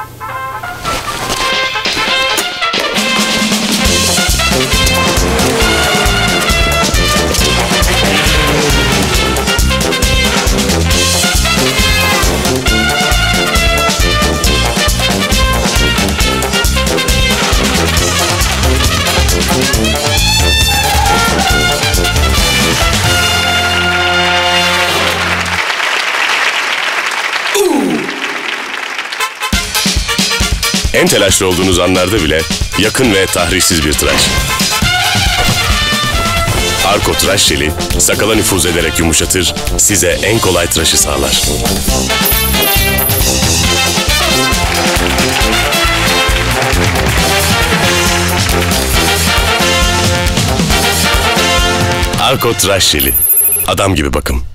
En telaşlı olduğunuz anlarda bile yakın ve tahrişsiz bir tıraş. Arko tıraş jeli sakala nüfuz ederek yumuşatır, size en kolay tıraşı sağlar. Arko tıraş jeli. Adam gibi bakım.